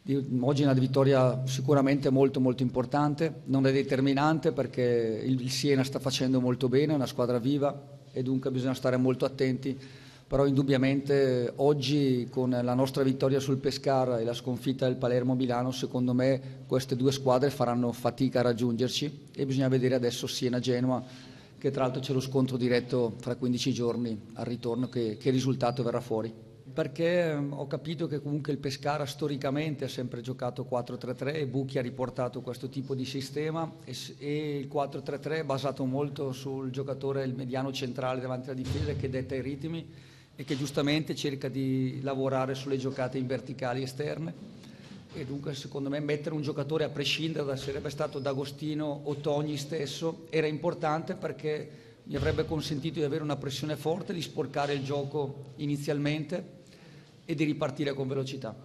Oggi è una vittoria sicuramente molto molto importante, non è determinante perché il Siena sta facendo molto bene, è una squadra viva e dunque bisogna stare molto attenti, però indubbiamente oggi con la nostra vittoria sul Pescara e la sconfitta del Palermo-Milano, secondo me queste due squadre faranno fatica a raggiungerci e bisogna vedere adesso Siena-Genoa, che tra l'altro c'è lo scontro diretto fra 15 giorni al ritorno, che risultato verrà fuori. Perché ho capito che comunque il Pescara storicamente ha sempre giocato 4-3-3 e Bucchi ha riportato questo tipo di sistema e il 4-3-3 è basato molto sul giocatore, il mediano centrale davanti alla difesa che detta i ritmi e che giustamente cerca di lavorare sulle giocate in verticali esterne e dunque secondo me mettere un giocatore a prescindere da sarebbe stato D'Agostino o Togni stesso era importante perché mi avrebbe consentito di avere una pressione forte, di sporcare il gioco inizialmente e di ripartire con velocità.